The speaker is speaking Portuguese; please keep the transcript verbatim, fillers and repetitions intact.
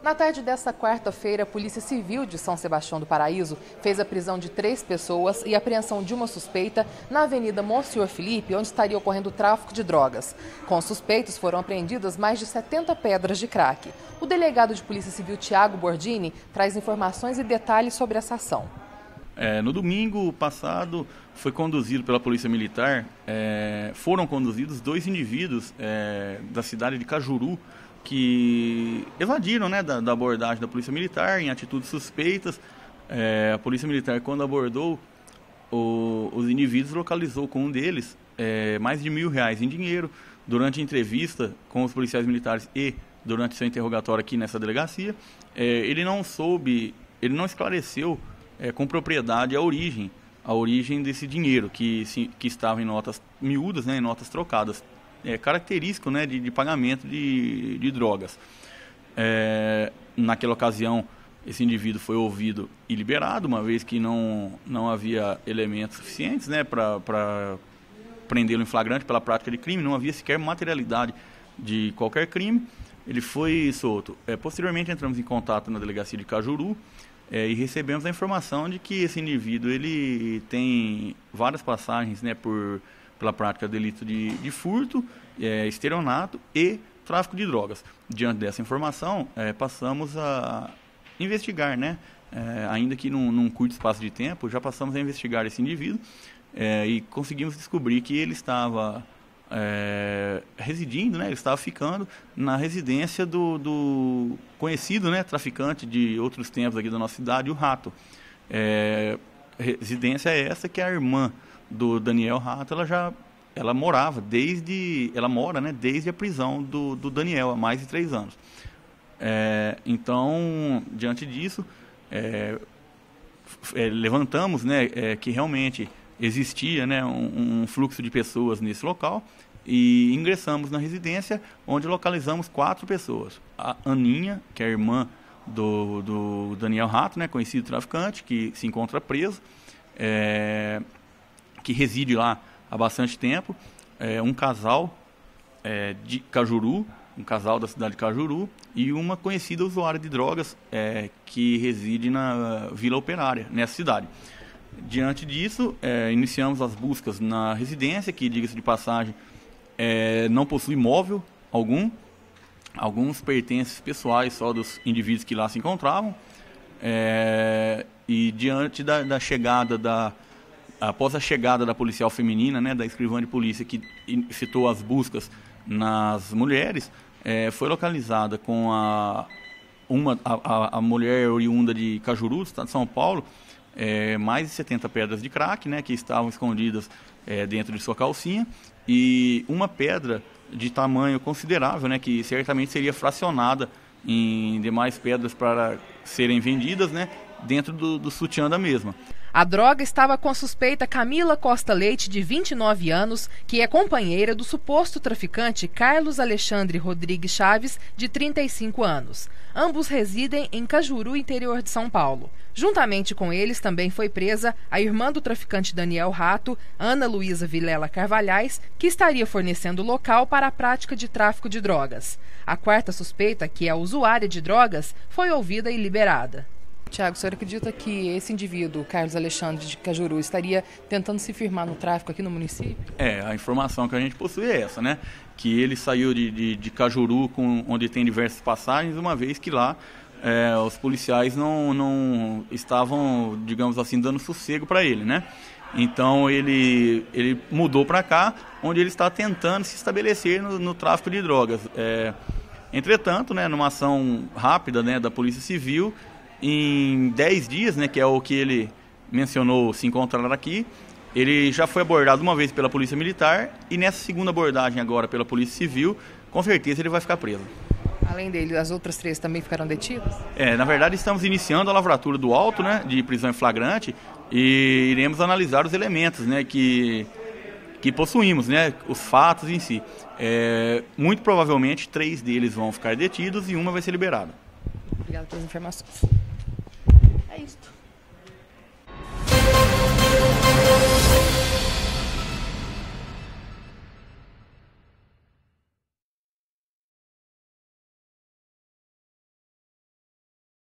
Na tarde desta quarta-feira, a Polícia Civil de São Sebastião do Paraíso fez a prisão de três pessoas e a apreensão de uma suspeita na Avenida Monsenhor Felipe, onde estaria ocorrendo o tráfico de drogas. Com os suspeitos foram apreendidas mais de setenta pedras de crack. O delegado de Polícia Civil, Tiago Bordini, traz informações e detalhes sobre essa ação. É, no domingo passado foi conduzido pela Polícia Militar, é, foram conduzidos dois indivíduos é, da cidade de Cajuru, que evadiram, né, da, da abordagem da Polícia Militar em atitudes suspeitas. É, a Polícia Militar, quando abordou o, os indivíduos, localizou com um deles é, mais de mil reais em dinheiro. Durante a entrevista com os policiais militares e durante seu interrogatório aqui nessa delegacia, é, ele não soube, ele não esclareceu é, com propriedade a origem, a origem desse dinheiro que, se, que estava em notas miúdas, né, em notas trocadas. É característico, né, de, de pagamento de, de drogas. É, naquela ocasião, esse indivíduo foi ouvido e liberado, uma vez que não, não havia elementos suficientes, né, para prendê-lo em flagrante pela prática de crime, não havia sequer materialidade de qualquer crime. Ele foi solto. É, posteriormente, entramos em contato na delegacia de Cajuru é, e recebemos a informação de que esse indivíduo ele tem várias passagens, né, por... pela prática de delito de, de furto, é, estelionato e tráfico de drogas. Diante dessa informação, é, passamos a investigar, né? É, ainda que num, num curto espaço de tempo, já passamos a investigar esse indivíduo é, e conseguimos descobrir que ele estava é, residindo, né? Ele estava ficando na residência do, do conhecido, né, traficante de outros tempos aqui da nossa cidade, o Rato. É, residência essa que a irmã do Daniel Rato, ela já ela morava desde ela mora, né, desde a prisão do, do Daniel há mais de três anos. É, então, diante disso, é, é, levantamos, né, é, que realmente existia, né, um, um fluxo de pessoas nesse local e ingressamos na residência, onde localizamos quatro pessoas. A Aninha, que é a irmã do, do Daniel Rato, né, conhecido traficante, que se encontra preso, é, que reside lá há bastante tempo, é, um casal é, de Cajuru, um casal da cidade de Cajuru, e uma conhecida usuária de drogas é, que reside na Vila Operária, nessa cidade. Diante disso, é, iniciamos as buscas na residência, que, diga-se de passagem, é, não possui imóvel algum, alguns pertences pessoais só dos indivíduos que lá se encontravam, é, e diante da, da chegada da após a chegada da policial feminina, né, da escrivã de polícia que efetuou as buscas nas mulheres, é, foi localizada com a, uma, a, a mulher oriunda de Cajuru, do estado de São Paulo, é, mais de setenta pedras de crack, né, que estavam escondidas é, dentro de sua calcinha, e uma pedra de tamanho considerável, né, que certamente seria fracionada em demais pedras para serem vendidas, né, dentro do, do sutiã da mesma. A droga estava com a suspeita Camila Costa Leite, de vinte e nove anos, que é companheira do suposto traficante Carlos Alexandre Rodrigues Chaves, de trinta e cinco anos. Ambos residem em Cajuru, interior de São Paulo. Juntamente com eles também foi presa a irmã do traficante Daniel Rato, Ana Luísa Vilela Carvalhais, que estaria fornecendo o local para a prática de tráfico de drogas. A quarta suspeita, que é a usuária de drogas, foi ouvida e liberada. Tiago, o senhor acredita que esse indivíduo, Carlos Alexandre de Cajuru, estaria tentando se firmar no tráfico aqui no município? É, a informação que a gente possui é essa, né? Que ele saiu de, de, de Cajuru, com, onde tem diversas passagens, uma vez que lá é, os policiais não, não estavam, digamos assim, dando sossego para ele, né? Então ele, ele mudou para cá, onde ele está tentando se estabelecer no, no tráfico de drogas. É, entretanto, né, numa ação rápida, né, da Polícia Civil, em dez dias, né, que é o que ele mencionou se encontrar aqui, ele já foi abordado uma vez pela Polícia Militar e nessa segunda abordagem agora pela Polícia Civil, com certeza ele vai ficar preso. Além dele, as outras três também ficaram detidas? É, na verdade estamos iniciando a lavratura do auto, né, de prisão em flagrante, e iremos analisar os elementos, né, que, que possuímos, né, os fatos em si. É, muito provavelmente três deles vão ficar detidos e uma vai ser liberada. Obrigada pelas informações. É isso.